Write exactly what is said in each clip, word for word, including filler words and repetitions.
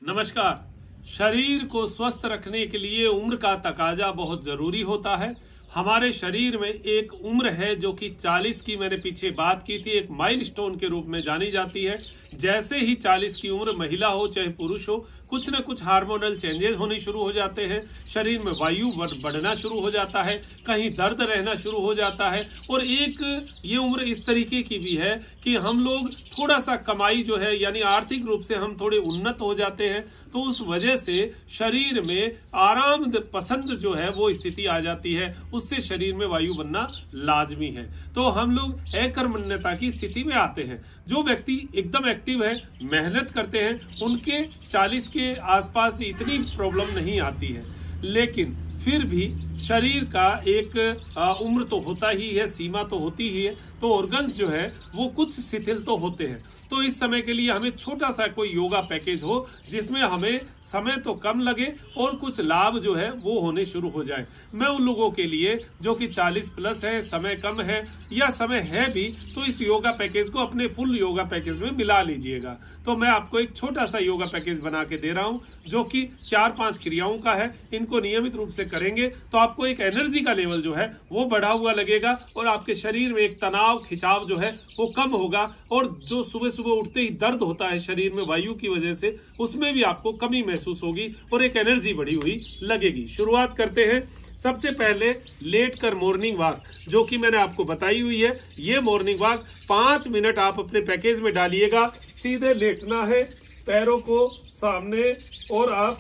नमस्कार। शरीर को स्वस्थ रखने के लिए उम्र का तकाजा बहुत जरूरी होता है। हमारे शरीर में एक उम्र है जो कि चालीस की मैंने पीछे बात की थी, एक माइलस्टोन के रूप में जानी जाती है। जैसे ही चालीस की उम्र, महिला हो चाहे पुरुष हो, कुछ न कुछ हार्मोनल चेंजेस होने शुरू हो जाते हैं। शरीर में वायु बढ़ना शुरू हो जाता है, कहीं दर्द रहना शुरू हो जाता है। और एक ये उम्र इस तरीके की भी है कि हम लोग थोड़ा सा कमाई जो है यानी आर्थिक रूप से हम थोड़े उन्नत हो जाते हैं, तो उस वजह से शरीर में आराम पसंद जो है वो स्थिति आ जाती है। उससे शरीर में वायु बनना लाजमी है। तो हम लोग अकर्मण्यता की स्थिति में आते हैं। जो व्यक्ति एकदम एक्टिव है, मेहनत करते हैं, उनके चालीस के आसपास इतनी प्रॉब्लम नहीं आती है। लेकिन फिर भी शरीर का एक उम्र तो होता ही है, सीमा तो होती ही है। तो ऑर्गन्स जो है वो कुछ शिथिल तो होते हैं। तो इस समय के लिए हमें छोटा सा कोई योगा पैकेज हो जिसमें हमें समय तो कम लगे और कुछ लाभ जो है वो होने शुरू हो जाए। मैं उन लोगों के लिए जो कि चालीस प्लस है, समय कम है या समय है भी, तो इस योगा पैकेज को अपने फुल योगा पैकेज में मिला लीजिएगा। तो मैं आपको एक छोटा सा योगा पैकेज बना के दे रहा हूं जो कि चार पांच क्रियाओं का है। इनको नियमित रूप से करेंगे तो आपको एक एनर्जी का लेवल जो है वो बढ़ा हुआ लगेगा और आपके शरीर में एक तनाव खिंचाव जो है वो कम होगा। और जो सुबह सुबह उठते ही दर्द होता है शरीर में वायु की वजह से, उसमें भी आपको कमी महसूस होगी और एक एनर्जी बढ़ी हुई लगेगी। शुरुआत करते हैं। सबसे पहले लेट कर मॉर्निंग वॉक, जो कि मैंने आपको बताई हुई है। ये मॉर्निंग वॉक पांच मिनट आप अपने पैकेज में डालिएगा। सीधे लेटना है, पैरों को सामने, और आप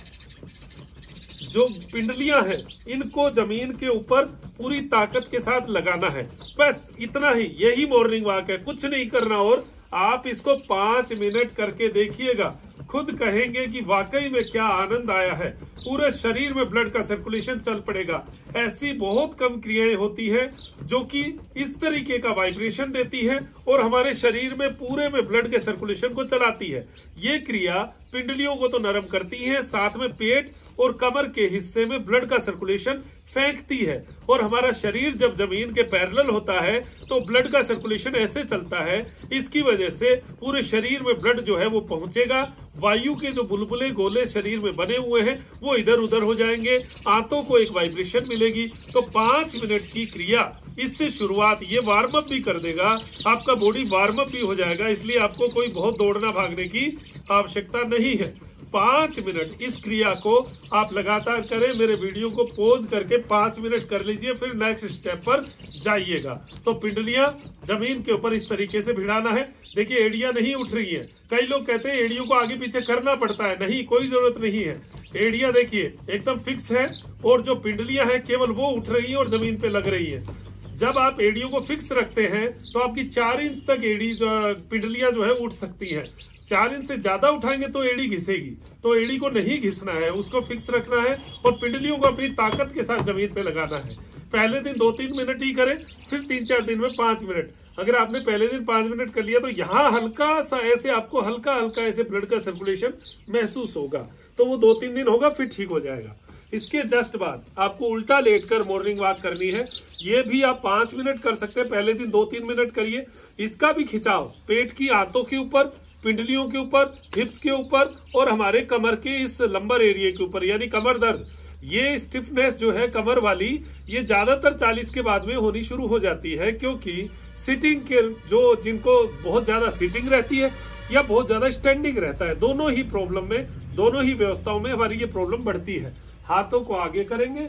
जो पिंडलियां हैं इनको जमीन के ऊपर पूरी ताकत के साथ लगाना है। बस इतना ही, यही मॉर्निंग वॉक है, कुछ नहीं करना। और आप इसको पांच मिनट करके देखिएगा, खुद कहेंगे कि वाकई में क्या आनंद आया है। पूरे शरीर में ब्लड का सर्कुलेशन चल पड़ेगा। ऐसी बहुत कम क्रियाएं होती है जो कि इस तरीके का वाइब्रेशन देती है और हमारे शरीर में पूरे में ब्लड के सर्कुलेशन को चलाती है। ये क्रिया पिंडलियों को तो नरम करती है, साथ में पेट और कमर के हिस्से में ब्लड का सर्कुलेशन फेंकती है। और हमारा शरीर जब जमीन के पैरेलल होता है तो ब्लड का सर्कुलेशन ऐसे चलता है। इसकी वजह से पूरे शरीर में ब्लड जो है वो पहुंचेगा। वायु के जो बुलबुले गोले शरीर में बने हुए हैं वो इधर उधर हो जाएंगे, आंतों को एक वाइब्रेशन मिलेगी। तो पांच मिनट की क्रिया, इससे शुरुआत, ये वार्म अप भी कर देगा, आपका बॉडी वार्म अप भी हो जाएगा। इसलिए आपको कोई बहुत दौड़ना भागने की आवश्यकता नहीं है। पांच मिनट इस क्रिया को आप लगातार करें। मेरे वीडियो को पॉज करके पांच मिनट कर लीजिए, फिर नेक्स्ट स्टेप पर जाइएगा। तो पिंडलियां जमीन के ऊपर इस तरीके से भिड़ाना है। देखिए एड़ियां नहीं उठ रही है। कई लोग कहते हैं एड़ियों को आगे पीछे करना पड़ता है। नहीं, कोई जरूरत नहीं है। एड़ियां देखिए एकदम फिक्स है और जो पिंडलियां हैं केवल वो उठ रही है और जमीन पे लग रही है। जब आप एड़ियों को फिक्स रखते हैं तो आपकी चार इंच तक एड़ी पिंडलियां जो है उठ सकती है। चार इंच से ज्यादा उठाएंगे तो एड़ी घिसेगी। तो एड़ी को नहीं घिसना है, उसको फिक्स रखना है और पिंडलियों को अपनी ताकत के साथ जमीन पे लगाना है। पहले दिन दो तीन मिनट ही करें, फिर तीन चार दिन में पांच मिनट। अगर आपने पहले दिन पांच मिनट कर लिया तो यहाँ हल्का सा ऐसे आपको हल्का हल्का ऐसे ब्लड का सर्कुलेशन महसूस होगा। तो वो दो तीन दिन होगा, फिर ठीक हो जाएगा। इसके जस्ट बाद आपको उल्टा लेटकर मॉर्निंग वॉक करनी है। ये भी आप पांच मिनट कर सकते हैं। पहले दिन दो तीन मिनट करिए। इसका भी खिंचाव पेट की आंतों के ऊपर, पिंडलियों के ऊपर, हिप्स के ऊपर और हमारे कमर के इस लंबर एरिया के ऊपर, यानी कमर दर्द। ये स्टिफनेस जो है कमर वाली, ये ज्यादातर चालीस के बाद में होनी शुरू हो जाती है, क्योंकि सिटिंग के जो जिनको बहुत ज्यादा सिटिंग रहती है या बहुत ज्यादा स्टैंडिंग रहता है, दोनों ही प्रॉब्लम में, दोनों ही व्यवस्थाओं में हमारी ये प्रॉब्लम बढ़ती है। हाथों को आगे करेंगे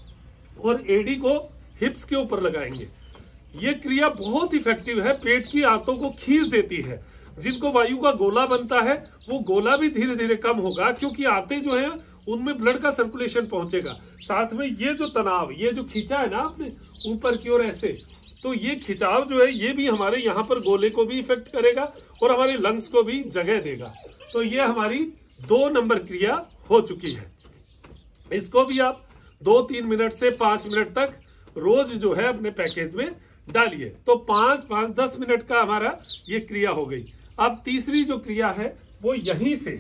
और एड़ी को हिप्स के ऊपर लगाएंगे। ये क्रिया बहुत इफेक्टिव है, पेट की आंतों को खींच देती है। जिनको वायु का गोला बनता है वो गोला भी धीरे धीरे कम होगा, क्योंकि आंतें जो है उनमें ब्लड का सर्कुलेशन पहुंचेगा। साथ में ये जो तनाव, ये जो खींचा है ना आपने ऊपर की ओर ऐसे, तो ये खिंचाव जो है ये भी हमारे यहाँ पर गोले को भी इफेक्ट करेगा और हमारे लंग्स को भी जगह देगा। तो ये हमारी दो नंबर क्रिया हो चुकी है। इसको भी आप दो तीन मिनट से पांच मिनट तक रोज जो है अपने पैकेज में डालिए। तो पांच पांच दस मिनट का हमारा ये क्रिया हो गई। अब तीसरी जो क्रिया है वो यहीं से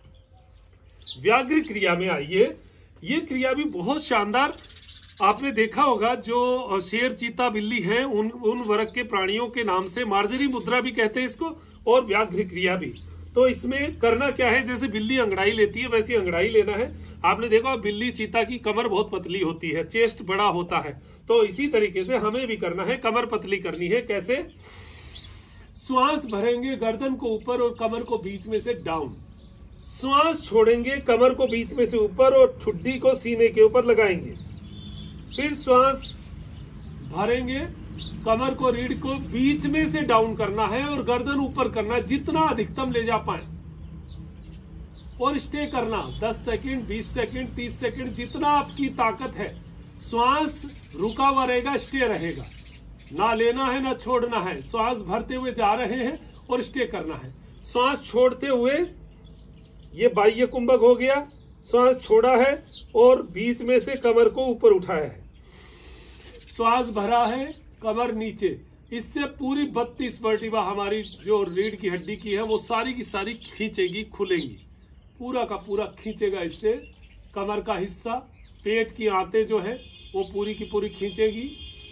व्याघ्र क्रिया में आइए। ये क्रिया भी बहुत शानदार, आपने देखा होगा जो शेर, चीता, बिल्ली हैं, उन उन वर्ग के प्राणियों के नाम से मार्जरी मुद्रा भी कहते हैं इसको, और व्याघ्र क्रिया भी। तो इसमें करना क्या है, जैसे बिल्ली अंगड़ाई लेती है वैसी अंगड़ाई लेना है। आपने देखा बिल्ली चीता की कमर बहुत पतली होती है, चेस्ट बड़ा होता है, तो इसी तरीके से हमें भी करना है, कमर पतली करनी है। कैसे? श्वास भरेंगे गर्दन को ऊपर और कमर को बीच में से डाउन, श्वास छोड़ेंगे कमर को बीच में से ऊपर और ठुड्डी को सीने के ऊपर लगाएंगे, फिर श्वास भरेंगे, कमर को रीढ़ को बीच में से डाउन करना है और गर्दन ऊपर करना है, जितना अधिकतम ले जा पाए, और स्टे करना दस सेकंड, बीस सेकंड, तीस सेकंड, जितना आपकी ताकत है। श्वास रुका हुआ रहेगा, स्टे रहेगा, ना लेना है ना छोड़ना है। श्वास भरते हुए जा रहे हैं और स्टे करना है। श्वास छोड़ते हुए ये बाह्य कुंभक हो गया, श्वास छोड़ा है और बीच में से कमर को ऊपर उठाया है, श्वास भरा है, कमर नीचे, इससे पूरी बत्तीस वर्टिब्रा हमारी जो रीढ़ की हड्डी की है वो सारी की सारी खींचेगी, खुलेंगी, पूरा का पूरा खींचेगा। इससे कमर का हिस्सा, पेट की आंतें जो है वो पूरी की पूरी खींचेगी।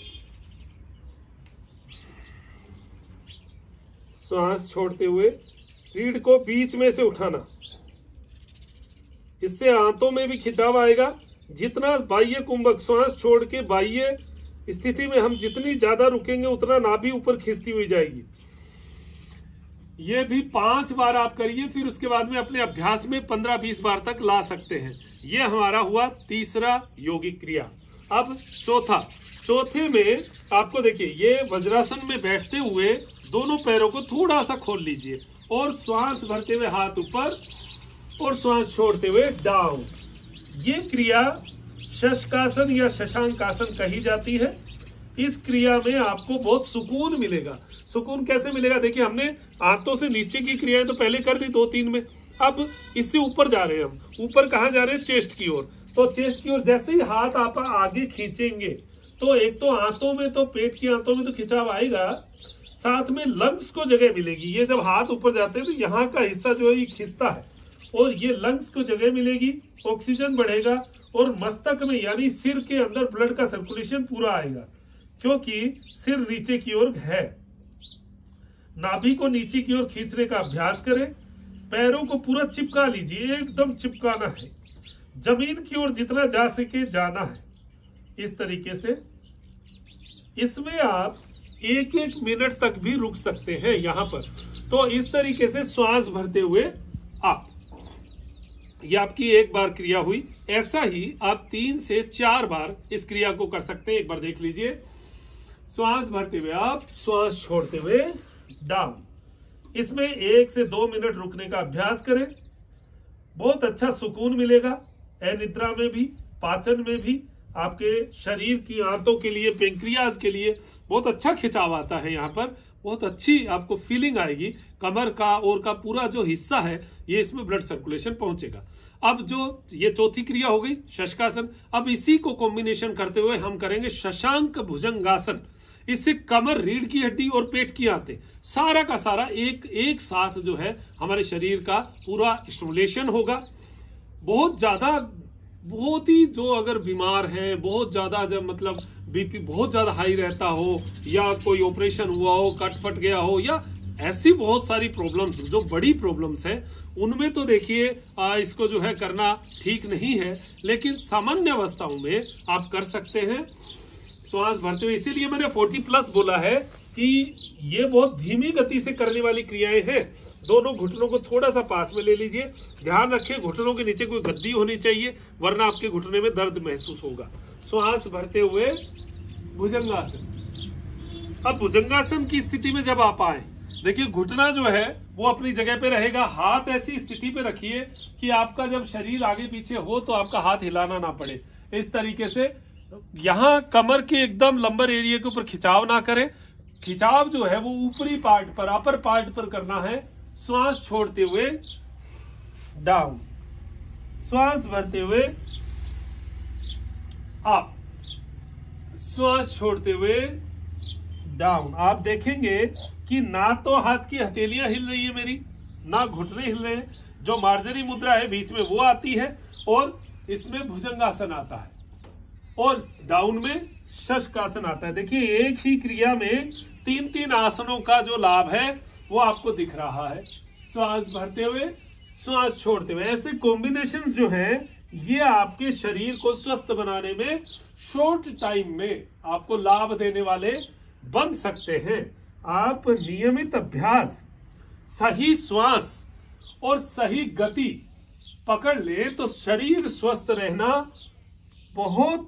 श्वास छोड़ते हुए रीढ़ को बीच में से उठाना, इससे आंतों में भी खिंचाव आएगा। जितना बाह्य कुंभक, श्वास छोड़ के बाह्य स्थिति में हम जितनी ज्यादा रुकेंगे उतना नाभि ऊपर खिंचती हुई जाएगी। ये भी पांच बार आप करिए, फिर उसके बाद में अपने अभ्यास में पंद्रह बीस बार तक ला सकते हैं। ये हमारा हुआ तीसरा योगिक क्रिया। अब चौथा, चौथे में आपको देखिए, ये वज्रासन में बैठते हुए दोनों पैरों को थोड़ा सा खोल लीजिए और श्वास भरते हुए हाथ ऊपर और श्वास छोड़ते हुए डाउन। ये क्रिया शशकासन या शशांकासन कही जाती है। इस क्रिया में आपको बहुत सुकून मिलेगा। सुकून कैसे मिलेगा? देखिए, हमने हाथों से नीचे की क्रियाएं तो पहले कर ली दो तीन में, अब इससे ऊपर जा रहे हैं हम। ऊपर कहाँ जा रहे हैं? चेस्ट की ओर। तो चेस्ट की ओर जैसे ही हाथ आप आगे खींचेंगे तो एक तो आंतों में, तो पेट की आंतों में तो खिंचाव आएगा, साथ में लंग्स को जगह मिलेगी। ये जब हाथ ऊपर जाते हैं तो यहाँ का हिस्सा जो है ये खिंचता है और ये लंग्स को जगह मिलेगी, ऑक्सीजन बढ़ेगा और मस्तक में यानी सिर के अंदर ब्लड का सर्कुलेशन पूरा आएगा, क्योंकि सिर नीचे की ओर है। नाभि को नीचे की ओर खींचने का अभ्यास करें। पैरों को पूरा चिपका लीजिए, एकदम चिपकाना है, जमीन की ओर जितना जा सके जाना है। इस तरीके से इसमें आप एक एक मिनट तक भी रुक सकते हैं यहाँ पर। तो इस तरीके से श्वास भरते हुए आप, ये आपकी एक बार क्रिया हुई। ऐसा ही आप तीन से चार बार इस क्रिया को कर सकते हैं। एक बार देख लीजिए, श्वास भरते हुए आप, श्वास छोड़ते हुए डाउन। इसमें एक से दो मिनट रुकने का अभ्यास करें, बहुत अच्छा सुकून मिलेगा। अनिद्रा में भी, पाचन में भी, आपके शरीर की आंतों के लिए, पेंक्रियाज के लिए बहुत अच्छा खिंचाव आता है। यहाँ पर बहुत अच्छी आपको फीलिंग आएगी। कमर का और का पूरा जो हिस्सा है ये, इसमें ब्लड सर्कुलेशन पहुंचेगा। अब जो ये चौथी क्रिया हो गई शशकासन। अब इसी को कॉम्बिनेशन करते हुए हम करेंगे शशांक भुजंगासन। इससे कमर, रीढ़ की हड्डी और पेट की आंतें, सारा का सारा एक एक साथ जो है हमारे शरीर का पूरा स्टिमुलेशन होगा। बहुत ज्यादा, बहुत ही जो अगर बीमार है, बहुत ज्यादा, जब मतलब बीपी बहुत ज्यादा हाई रहता हो, या कोई ऑपरेशन हुआ हो, कट फट गया हो, या ऐसी बहुत सारी प्रॉब्लम्स जो बड़ी प्रॉब्लम्स है, उनमें तो देखिए इसको जो है करना ठीक नहीं है, लेकिन सामान्य अवस्थाओं में आप कर सकते हैं श्वास भरते हुए। इसीलिए मैंने चालीस प्लस बोला है कि ये बहुत धीमी गति से करने वाली क्रियाएं हैं। दोनों घुटनों को थोड़ा सा पास में ले लीजिए। ध्यान रखें घुटनों के नीचे कोई गद्दी होनी चाहिए, वरना आपके घुटने में दर्द महसूस होगा। श्वास भरते हुए भुजंगासन। अब भुजंगासन की स्थिति में जब आप आए, देखिए घुटना जो है वो अपनी जगह पे रहेगा। हाथ ऐसी स्थिति पे रखिए कि आपका जब शरीर आगे पीछे हो तो आपका हाथ हिलाना ना पड़े। इस तरीके से यहाँ कमर के एकदम लंबर एरिया के ऊपर खिंचाव ना करें। खिंचाव जो है वो ऊपरी पार्ट पर, अपर पार्ट पर करना है। श्वास छोड़ते हुए डाउन, श्वास भरते हुए अप, श्वास छोड़ते हुए डाउन। आप देखेंगे कि ना तो हाथ की हथेलियां हिल रही है मेरी, ना घुटने हिल रहे हैं। जो मार्जरी मुद्रा है बीच में वो आती है और इसमें भुजंगासन आता है और डाउन में शशकासन आता है। देखिए एक ही क्रिया में तीन तीन आसनों का जो लाभ है वो आपको दिख रहा है। श्वास भरते हुए, श्वास छोड़ते हुए। ऐसे कॉम्बिनेशन जो हैं ये आपके शरीर को स्वस्थ बनाने में शॉर्ट टाइम में आपको लाभ देने वाले बन सकते हैं। आप नियमित अभ्यास, सही श्वास और सही गति पकड़ ले तो शरीर स्वस्थ रहना बहुत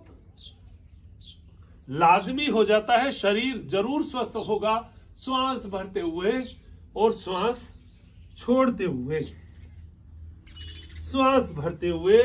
लाजमी हो जाता है। शरीर जरूर स्वस्थ होगा श्वास भरते हुए और श्वास छोड़ते हुए, श्वास भरते हुए,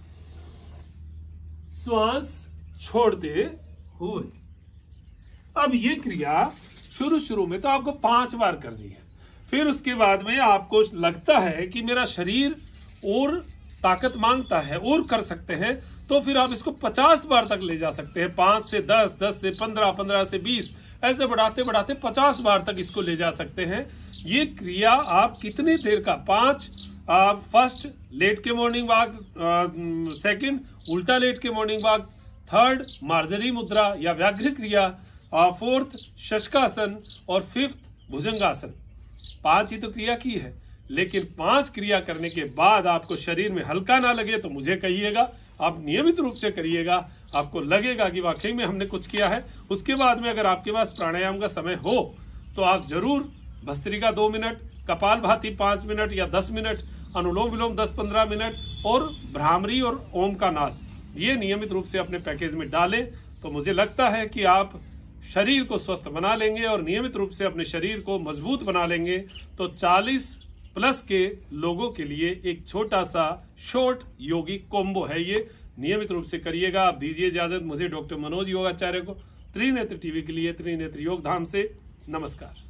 श्वास छोड़ते हुए। अब ये क्रिया शुरू शुरू में तो आपको पांच बार करनी है। फिर उसके बाद में आपको लगता है कि मेरा शरीर और ताकत मांगता है और कर सकते हैं, तो फिर आप इसको पचास बार तक ले जा सकते हैं। पांच से दस, दस से पंद्रह, पंद्रह से बीस, ऐसे बढ़ाते बढ़ाते पचास बार तक इसको ले जा सकते हैं। ये क्रिया आप कितनी देर का, पांच फर्स्ट लेट के मॉर्निंग वॉक, सेकंड उल्टा लेट के मॉर्निंग वॉक, थर्ड मार्जरी मुद्रा या व्याघ्र क्रिया, फोर्थ शशकासन और फिफ्थ भुजंगासन। पांच ही तो क्रिया की है, लेकिन पांच क्रिया करने के बाद आपको शरीर में हल्का ना लगे तो मुझे कहिएगा। आप नियमित रूप से करिएगा, आपको लगेगा कि वाकई में हमने कुछ किया है। उसके बाद में अगर आपके पास प्राणायाम का समय हो तो आप जरूर भस्त्रिका दो मिनट, कपालभाति पांच मिनट या दस मिनट, अनुलोम विलोम दस पंद्रह मिनट और भ्रामरी और ओम का नाद, ये नियमित रूप से अपने पैकेज में डालें तो मुझे लगता है कि आप शरीर को स्वस्थ बना लेंगे और नियमित रूप से अपने शरीर को मजबूत बना लेंगे। तो चालीस प्लस के लोगों के लिए एक छोटा सा शॉर्ट योगी कॉम्बो है, ये नियमित रूप से करिएगा। आप दीजिए इजाजत मुझे, डॉक्टर मनोज योगाचार्य को, त्रिनेत्र टीवी के लिए त्रिनेत्र योग धाम से नमस्कार।